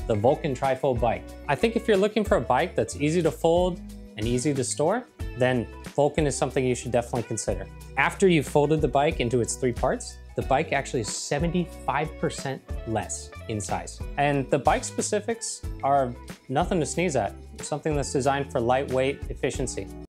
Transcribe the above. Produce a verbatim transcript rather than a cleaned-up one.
the VULCAN Trifold bike. I think if you're looking for a bike that's easy to fold and easy to store, then VULCAN is something you should definitely consider. After you've folded the bike into its three parts, the bike actually is seventy-five percent less in size. And the bike specifics are nothing to sneeze at. It's something that's designed for lightweight efficiency.